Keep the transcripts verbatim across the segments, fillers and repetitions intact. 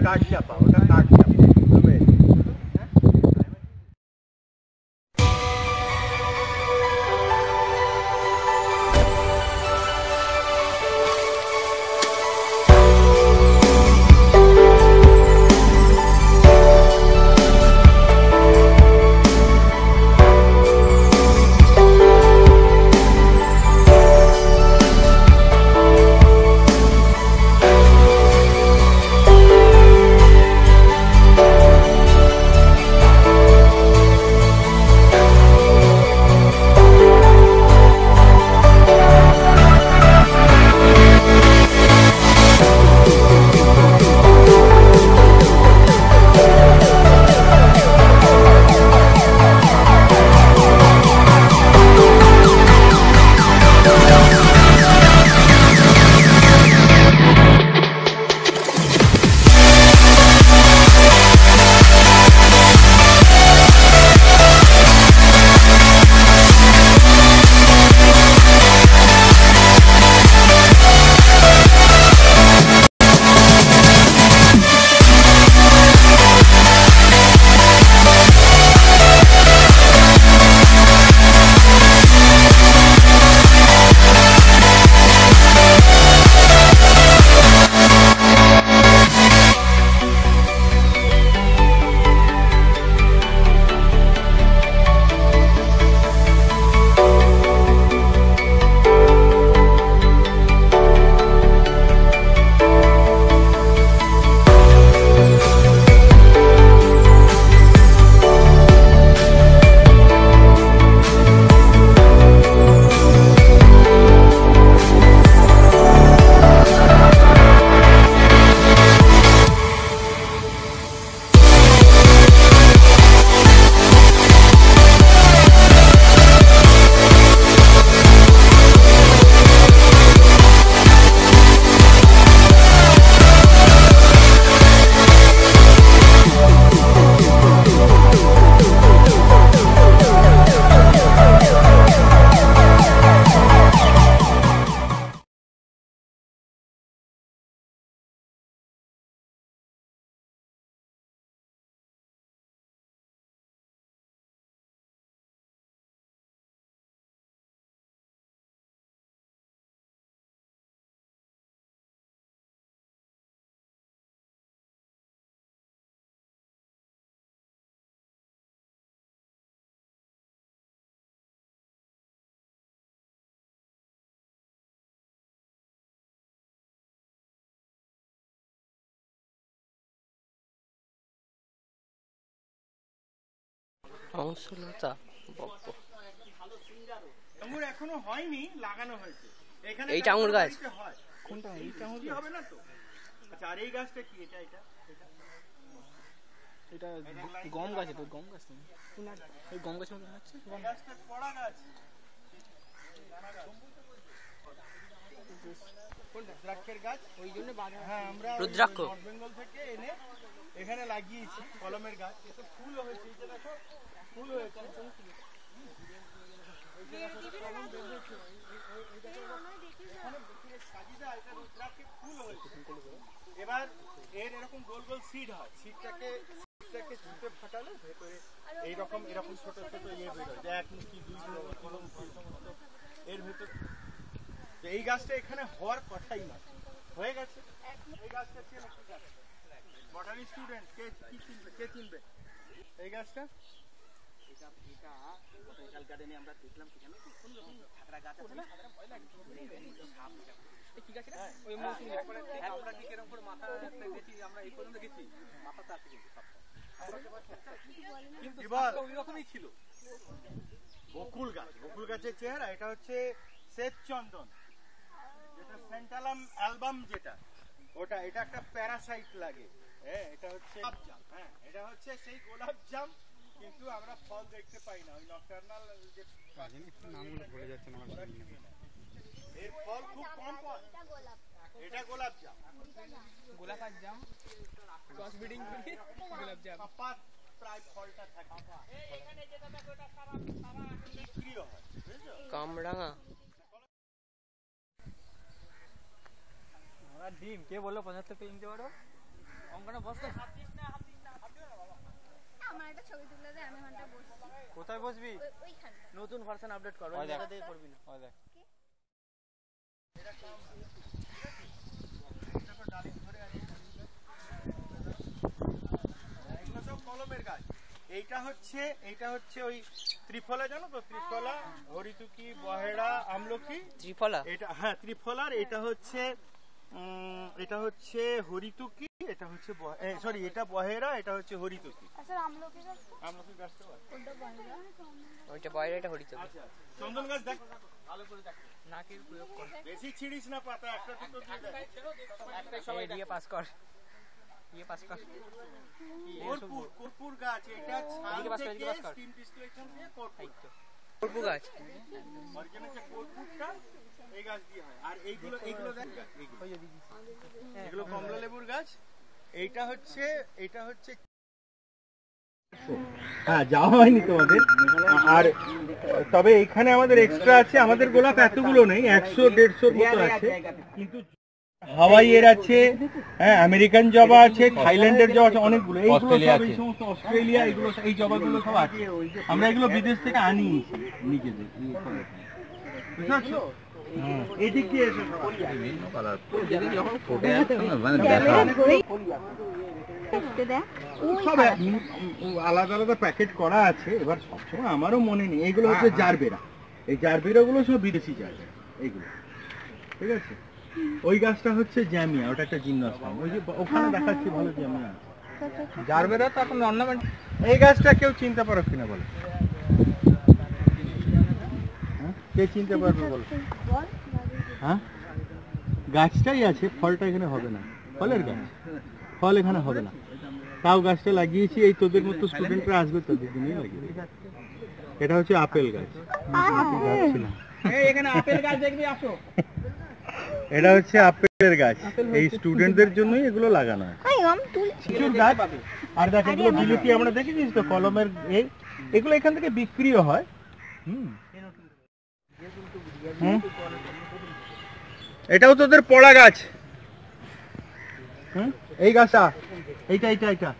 কাঠ চাপা, ওটা কাঠ চাপা। অংশলতা আঙুর এখনো হয়নি, লাগানো হয়েছে। এখানে এইটা আঙুর গাছ কোনটা? এইটা আঙুর হবে না তো? আচ্ছা, আর এই গাছটা কি? এটা এটা এটা গম গাছ। এটা গম গাছ না, এই গম গাছের মতো হচ্ছে। এই গাছটা কড়া গাছ। কোনটা? দ্রাক্ষের গাছ। ওই জন্য বাঁধা। হ্যাঁ, আমরা রুদ্রাক্ষ নর্থ বেঙ্গল থেকে এনে এখানে লাগিয়েছি কলমের গাছ। এসব ফুলও হয়েছে, এই যে দেখো ফুল হয়েছে। এবার এর এরকম গোল গোল সিড হয়, সিডটাকে সিডটাকে ঝুঁকে ফাটালে ভেতরে এইরকম এরকম ছোট ছোট ইয়ে বেরোয়, এক মুঠি দুই মুঠি এর ভেতর। এই গাছটা এখানে হওয়ার কথাই না, হয়ে গেছে। এই গাছটা চেনো? বটানি স্টুডেন্ট কে কি চিনবে? কে চিনবে এই গাছটা? এটা এটা বোটানিক্যাল গার্ডেনে আমরা দেখলাম কি জানো, খুব সুন্দর ঠাকরা গাছ আছে না, ভয় লাগে সাপ। ঠিক আছে না? ওই মৌসুমী একবারে আমরা ঠিক এরকম করে মাথা গেছি, আমরা এই পর্যন্ত গেছি, মাথাটা আছে কিন্তু সাপটা, কিন্তু সাপটা ওই রকমই ছিল। বকুল গাছ, বকুল গাছের চেহারা। এটা হচ্ছে শ্বেত চন্দন, যেটা সেন্টালাম অ্যালবাম যেটা, ওটা। এটা একটা প্যারাসাইট লাগে। হ্যাঁ, এটা হচ্ছে গোলাপজাম। হ্যাঁ, এটা হচ্ছে সেই গোলাপজাম, কিন্তু আমরা ফল দেখতে পাই না। ওই নকটার্নাল যে নামগুলো ভুলে যাচ্ছে না, এর ফল খুব কম পাওয়া। এটা গোলাপজাম, গোলাপ জাম ক্রস ব্রিডিং করে গোলাপজাম প্রায় ফলটা থাকে। এখানে যেটা দেখো এটা সারা সারা নিষ্ক্রিয় হয়, বুঝছো? কামরাঙা। আমরা ডিম কে বললো পঁচাত্তর পেয়ে নিতে পারবো? আমার একটা ছবি তুলে দে, আমি ঘন্টা বসছি। কোথায় বসবি? ওইখানে নতুন ভার্সন আপডেট কর, ওই জায়গা দিয়ে করবি না। ওই দেখ এগুলো সব কলমের গাছ। এইটা হচ্ছে এইটা হচ্ছে ওই ত্রিফলা, জানো তো? ত্রিফলা, হরিতুকি, বহেড়া, আমলকি। ত্রিফলা? এটা হ্যাঁ ত্রিফলার। এটা হচ্ছে উম, এটা হচ্ছে হরিতুকি, এটা হচ্ছে সরি এটা বহেড়া, এটা হচ্ছে হরিতুকি। আচ্ছা আমলকি গাছ তো? আমলকি গাছ তো কোনটা বহেরা? ওইটা বাইরে, এটা হরিতুকি। আচ্ছা চন্দন গাছ দেখ, ভালো করে দেখ, নাকের প্রয়োগ কর। বেশি ছিড়িস না পাতা, একটা দুটো দিয়ে দেখ। একটাই সবাই দিয়ে পাস কর, দিয়ে পাস কর। কর্পূর, কর্পূর গাছ। এটা ছাল এদিকে পাস কর, থেকে এদিকে পাস কর। স্টিম ডিস্টিলেশন দিয়ে কর্পূর। কর্পূর গাছ। অরিজিনাল যে কর্পূরটা এই গাছ দিয়ে হয়। আর এইগুলো এইগুলো দেখ, এইগুলো এগুলো কমলা লেবুর গাছ। এইটা হচ্ছে এইটা হচ্ছে হ্যাঁ যাওয়া হয়নি তোমাদের। আর তবে এখানে আমাদের এক্সট্রা আছে, আমাদের গোলাপ এতগুলো নেই, একশো দেড়শোর মতো আছে। কিন্তু হাওয়াইয়ের আছে, হ্যাঁ আমেরিকান জবা আছে, থাইল্যান্ডের জবা আছে, অনেকগুলো। এইগুলো সব এই সমস্ত অস্ট্রেলিয়া, এগুলো এই জবাগুলো সব আছে। আমরা এগুলো বিদেশ থেকে আনি নিজেদের। বুঝতে পারছো? এদিক দিয়ে এসে সব আলাদা আলাদা প্যাকেট করা আছে। এবার সবসময় আমারও মনে নেই। এইগুলো হচ্ছে জারবেরা। এই জারবেরা গুলো সব বিদেশি জারবেরা এইগুলো, ঠিক আছে? ওই গাছটা হচ্ছে জ্যামিয়া, ওটা একটা জিমনাস্টাম। ওই যে ওখানে দেখাচ্ছি ভালো জ্যামিয়া। জারবেরা তো এখন অর্নামেন্ট। এই গাছটা কেউ চিনতে পারো কিনা বলো? কে চিনতে পারবে বলো? হ্যাঁ গাছটাই আছে, ফলটা এখানে হবে না। ফলের গাছ, ফল এখানে হবে না। তাও গাছটা লাগিয়েছি, এই তোদের মতো স্টুডেন্টরা আসবে তোদের জন্যই লাগিয়েছি। এটা হচ্ছে আপেল গাছ। এখানে আপেল গাছ দেখবি, আসো। এটা হচ্ছে আপেলের গাছ, এই স্টুডেন্টদের জন্যই এগুলো লাগানো হয়। প্রচুর গাছ। আর দেখ এগুলো বিলুটি আমরা দেখেছিস তো, কলমের। এই এগুলো এখান থেকে বিক্রিও হয়। হুম হুম এটাও তোদের পড়া গাছ। হুম এই গাছটা, এইটা এইটা এইটা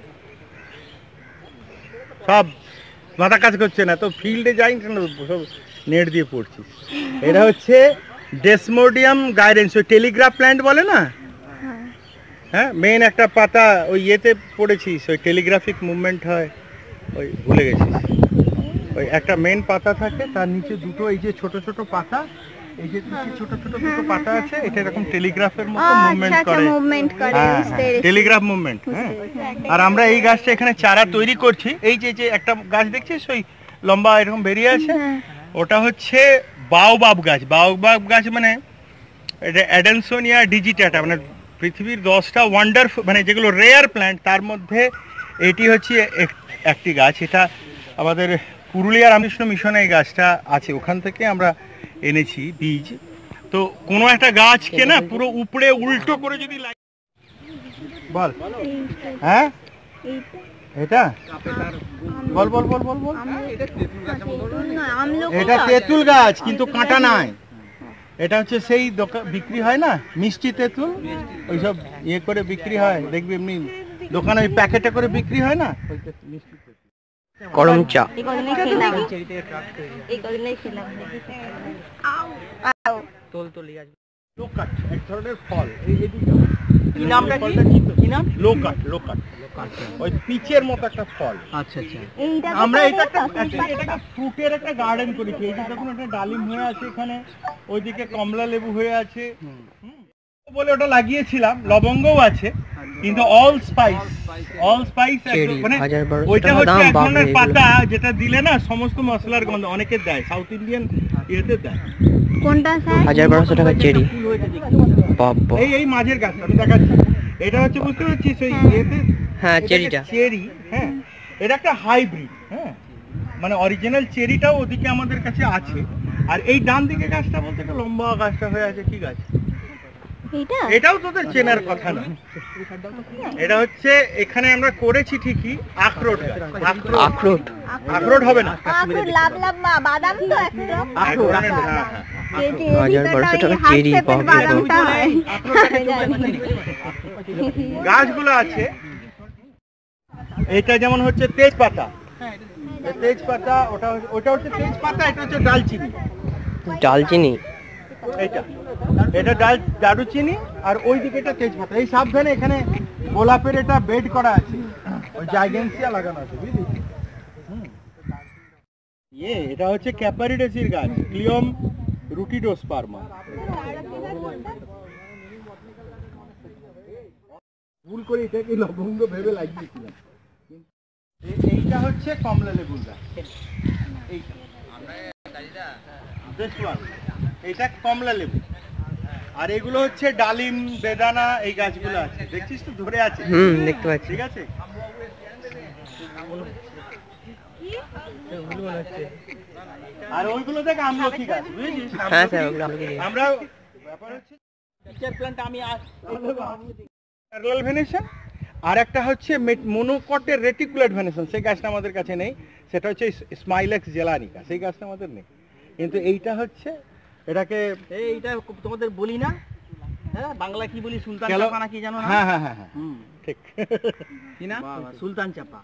সব মাথা কাজ করছে না তো, ফিল্ডে যাই না, সব নেট দিয়ে পড়ছি। এটা হচ্ছে ডেসমোডিয়াম গাইরেন্স, ওই টেলিগ্রাফ প্ল্যান্ট বলে না? হ্যাঁ মেন একটা পাতা ওই ইয়েতে পড়েছিস, ওই টেলিগ্রাফিক মুভমেন্ট হয়, ওই ভুলে গেছিস। ওই একটা মেন পাতা থাকে, তার নিচে দুটো এই যে ছোট ছোট পাতা, এই যে ছোট ছোট দুটো পাতা আছে, এটা এরকম টেলিগ্রাফের মতো মুভমেন্ট করে, মুভমেন্ট করে, টেলিগ্রাফ মুভমেন্ট। হ্যাঁ আর আমরা এই গাছটা এখানে চারা তৈরি করছি। এই যে যে একটা গাছ দেখছিস ওই লম্বা এরকম বেরিয়ে আছে, ওটা হচ্ছে বাওবাব গাছ। বাওবাব গাছ মানে এটা অ্যাডেনসোনিয়া ডিজিটাটা, মানে পৃথিবীর দশটা ওয়ান্ডারফুল মানে যেগুলো রেয়ার প্ল্যান্ট, তার মধ্যে এটি হচ্ছে একটি গাছ। এটা আমাদের পুরুলিয়া রামকৃষ্ণ মিশনে এই গাছটা আছে, ওখান থেকে আমরা এনেছি বীজ। তো কোনো একটা গাছকে না পুরো উপড়ে উল্টো করে যদি বল, হ্যাঁ এটা বল বল বল বল বল এটা তেঁতুল গাছ, কিন্তু কাঁটা নাই। এটা হচ্ছে সেই দোকান বিক্রি হয় না মিষ্টি তেঁতুল, ওইসব ইয়ে করে বিক্রি হয়, দেখবি এমনি দোকানে ওই প্যাকেটে করে বিক্রি হয় না, মিষ্টি তেঁতুল। করম চা লোকাট এক ধরনের ফল। এই কি নামটা কি নাম? লোকাট। লোকাট ওই পিচের মতো একটা ফল। আচ্ছা আচ্ছা। আমরা এটা একটা একটা ফ্রুটের একটা গার্ডেন করেছি। এই যে দেখুন একটা ডালিম হয়ে আছে এখানে, ওইদিকে কমলা লেবু হয়ে আছে বলে ওটা লাগিয়েছিলাম। লবঙ্গও আছে, কিন্তু অল স্পাইস, অল স্পাইস মানে ওইটা হচ্ছে এক ধরনের পাতা যেটা দিলে না সমস্ত মশলার গন্ধ অনেকে দেয়, সাউথ ইন্ডিয়ান ইয়েতে দেয়। কোনটা স্যার? হাজার বারোশো টাকা চেরি। এই এই মাঝের গাছটা আমি দেখাচ্ছি। এটা হচ্ছে বুঝতে পারছিস ওই ইয়েতে, হ্যাঁ চেরিটা, চেরি। হ্যাঁ এটা একটা হাইব্রিড। হ্যাঁ মানে অরিজিনাল চেরিটাও ওদিকে আমাদের কাছে আছে। আর এই ডান দিকে গাছটা বলতে একটা লম্বা গাছটা হয়ে আছে, কি গাছ? এটাও তোদের চেনার কথা না। এটা হচ্ছে এখানে আমরা করেছি ঠিকই আখরোট গাছ। আখরোট আখরোট হবে না, আখরোট লাভ লাভ বাদাম তো একটা আখরোট। পেটে হাজার বারোশো টাকা হাত চেরি, শেপের বাবা। বাদামটা হয় গাছগুলো আছে, এটা যেমন হচ্ছে তেজপাতা, এই তেজপাতা, ওটা ওটা হচ্ছে তেজপাতা, এটা হচ্ছে ডালচিনি, ডালচিনি। এইটা এটা ডাল দারুচিনি, আর ওই দিকে এটা তেজপাতা। এই সাবধানে, এখানে গোলাপের এটা বেড করা আছে, ওই জাইগেন্সিয়া লাগানো আছে, বুঝলি? হুম। ইয়ে এটা হচ্ছে ক্যাপারিডেসির গাছ, ক্লিয়ম রুটিডোস্পার্মা। ভুল করে এটাকে লবঙ্গ ভেবে লাগিয়েছিলাম। এ- এইটা হচ্ছে কমলা লেবুর গাছ, এইটা This one, এইটা কমলা লেবু। আর এগুলো হচ্ছে ডালিম, বেদানা, এই গাছগুলো আছে, দেখছিস তো ধরে আছে। হুম, দেখতে পাচ্ছি। ঠিক আছে। আর ওইগুলো থেকে আমলকি গাছ, বুঝেছিস? হ্যাঁ স্যার, আমলকি- ওগুলো আমলকি গাছ। আমরা ব্যাপার হচ্ছে প্ল্যান্ট আমি প্যারালাল ভেনেশন, আর একটা হচ্ছে মনোকটের রেটিকুলেট ভেনেশন, সেই গাছটা আমাদের কাছে নেই, সেটা হচ্ছে স্মাইলেক্স জেলানিকা, সেই গাছটা আমাদের নেই। কিন্তু এইটা হচ্ছে, এটাকে এইটা তোমাদের বলি না, হ্যাঁ বাংলা কি বলি, সুলতান কেলো- চাপা না কি জানো না? হ্যাঁ হ্যাঁ হ্যাঁ হ্যাঁ হুম, ঠিক। কি না, সুলতান চাপা।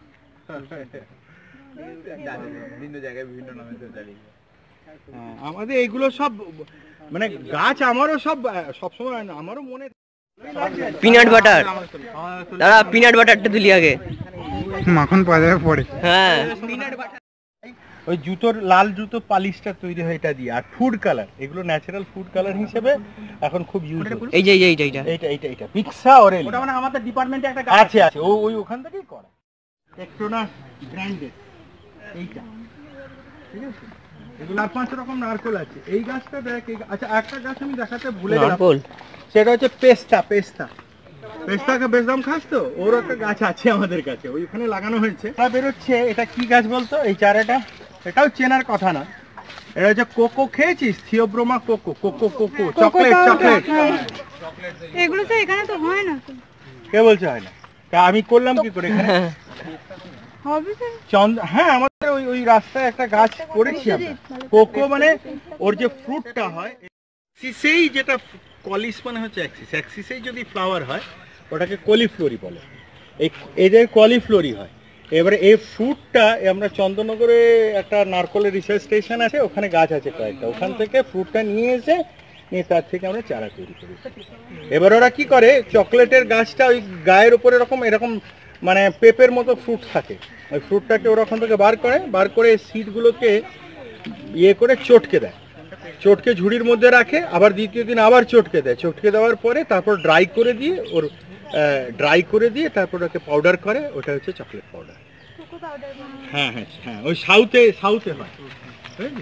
বিভিন্ন জায়গায় বিভিন্ন নামে জানি। আমাদের এইগুলো সব মানে গাছ, আমারও সব সবসময় আমারও মনে পিনাট বাটার, দাদা পিনাট বাটারটা তুলি আগে। মাখন পাওয়া যাবে পরে। হ্যাঁ, ওই জুতোর লাল জুতো পালিশটা তৈরি হয় এটা দিয়ে, আর ফুড কালার, এগুলো ন্যাচারাল ফুড কালার হিসেবে এখন খুব ইউজ হচ্ছে। এই যে এই যে এইটা এইটা এইটা এইটা এইটা পিক্সা অরেলি, ওটা মানে আমাদের ডিপার্টমেন্টে একটা আছে আছে, ও ওই ওখান থেকেই করা। টেকটোনাস ব্র্যান্ডেড এইটা, ঠিক আছে। এগুলো আর পাঁচ রকম নারকোল আছে। এই গাছটা দেখ, এই গা- আচ্ছা একটা গাছ আমি দেখাতে ভুলে গেলাম, নারকোল। সেটা হচ্ছে পেস্তা। পেস্তা পেস্তাকে বেশ দাম খাস তো, ওর একটা গাছ আছে আমাদের কাছে, ওইখানে লাগানো হয়েছে। এটা বেরোচ্ছে, এটা কি গাছ বলতো এই চারাটা? এটাও চেনার কথা না, এটা হচ্ছে কোকো। খেয়েছিস? Theobroma cocoa, cocoa cocoa chocolate chocolate. এগুলো তো এখানে তো হয় না তো। কে বলছে হয় না? তা আমি করলাম কি করে এখানে? হবে তো। চন্দ হ্যাঁ, আমাদের ওই ওই রাস্তায় একটা গাছ করেছি আমরা। কোকো মানে ওর যে ফ্রুটটা হয়, সিসেই যেটা কলিস মানে হচ্ছে অ্যাক্সিস, অ্যাক্সিসেই যদি ফ্লাওয়ার হয় ওটাকে কলিফ্লোরি বলে। এই এদের কলিফ্লোরি হয়। এবারে এই ফ্রুটটা আমরা চন্দননগরে একটা নারকলের রিসার্চ স্টেশন আছে, ওখানে গাছ আছে কয়েকটা, ওখান থেকে ফ্রুটটা নিয়ে এসে নিয়ে তার থেকে আমরা চারা তৈরি করি। এবার ওরা কি করে, চকলেটের গাছটা ওই গায়ের উপরে এরকম এরকম মানে পেপের মতো ফ্রুট থাকে, ওই ফ্রুটটাকে ওরা ওখান থেকে বার করে, বার করে সিডগুলোকে ইয়ে করে চটকে দেয়, চটকে ঝুড়ির মধ্যে রাখে, আবার দ্বিতীয় দিন আবার চটকে দেয়, চটকে দেওয়ার পরে তারপর ড্রাই করে দিয়ে ওর ড্রাই করে দিয়ে তারপর ওকে পাউডার করে, ওটা হচ্ছে চকলেট পাউডার। হ্যাঁ হ্যাঁ হ্যাঁ, ওই সাউথে সাউথে হয়, বুঝলি?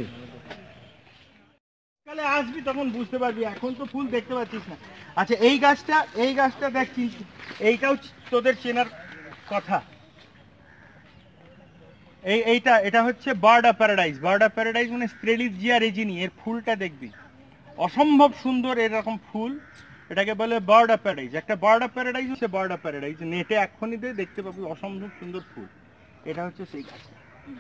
কালে আসবি তখন বুঝতে পারবি, এখন তো ফুল দেখতে পাচ্ছিস না। আচ্ছা এই গাছটা, এই গাছটা দেখ, চিনছি, এইটাও তোদের চেনার কথা। এই এইটা এটা হচ্ছে bird of paradise. Bird of paradise মানে স্ট্রেলিজিয়া রেজিনি, এর ফুলটা দেখবি অসম্ভব সুন্দর, এরকম ফুল, এটাকে বলে বার্ড অফ প্যারাডাইস। একটা বার্ড অফ প্যারাডাইস হচ্ছে বার্ড অফ প্যারাডাইস, নেটে এক্ষুনি দিয়ে দেখতে পাবি, অসম্ভব সুন্দর ফুল। এটা হচ্ছে সেই গাছটা।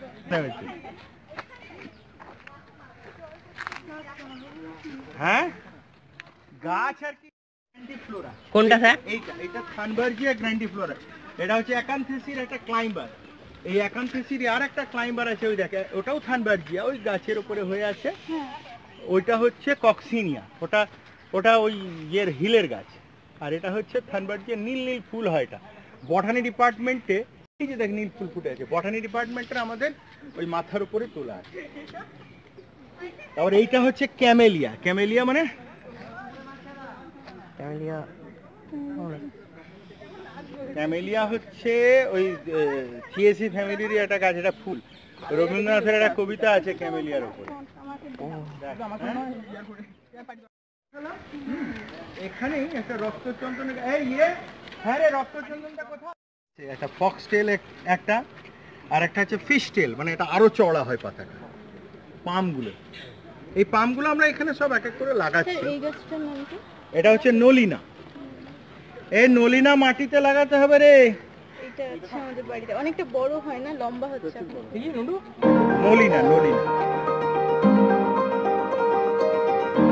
হ্যাঁ গাছ আর কি, গ্র্যান্ডিফ্লোরা। কোনটা স্যার? এইটা এটা থানবার্জিয়া গ্র্যান্ডিফ্লোরা, এটা হচ্ছে অ্যাকান্থেসির একটা ক্লাইম্বার। এই অ্যাকান্থেসির আর একটা ক্লাইম্বার আছে, ওই দেখে, ওটাও থানবার্জিয়া, ওই গাছের উপরে হয়ে আছে। ওইটা হচ্ছে কক্সিনিয়া, ওটা ওটা ওই ইয়ের হিলের গাছ। আর এটা হচ্ছে থানবার্জিয়া, নীল নীল ফুল হয়। এটা বটানি ডিপার্টমেন্টে, এই যে দেখ নীল ফুল ফুটে আছে, বটানি ডিপার্টমেন্টের আমাদের ওই মাথার উপরে তোলা আছে। তারপর এইটা হচ্ছে ক্যামেলিয়া। ক্যামেলিয়া মানে ক্যামেলিয়া, ক্যামেলিয়া হচ্ছে ওই থিয়েসি ফ্যামিলির একটা গাছ, এটা ফুল। রবীন্দ্রনাথের একটা কবিতা আছে ক্যামেলিয়ার উপরে। এখানেই একটা রক্তচন্দন, এই ইয়ে হ্যাঁ রে, রক্তচন্দনটা কোথায়? একটা ফক্স টেল একটা, আর একটা হচ্ছে ফিশ টেল, মানে এটা আরো চওড়া হয় পাতাটা। পামগুলো, এই পামগুলো আমরা এখানে সব এক এক করে লাগাচ্ছি। এই গাছটার নাম কি? এটা হচ্ছে নলিনা। এই নলিনা মাটিতে লাগাতে হবে রে। এটা আছে আমাদের বাড়িতে, অনেকটা বড় হয় না, লম্বা হচ্ছে এখন। নলিনা নলিনা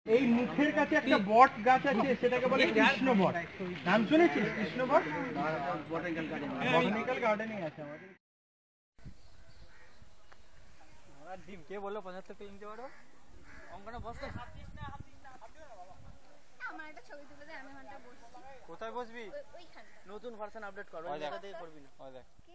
এই মুখের কাছে একটা বট গাছ আছে, সেটাকে বলে কৃষ্ণ বট। নাম শুনেছিস কৃষ্ণ বট? বটানিক্যাল গার্ডেন, বটানিক্যাল গার্ডেনিং আছে আমাদের। আমার ডিম কে বললো পঁচাত্তর পেয়ে নিতে পারো? অঙ্কটা বসতে আমার একটা ছবি তুলে দে, আমি ওখানটা বসছি। কোথায় বসবি? ওইখানটা নতুন ভার্সন আপডেট করো, ওই জায়গা থেকে করবি না।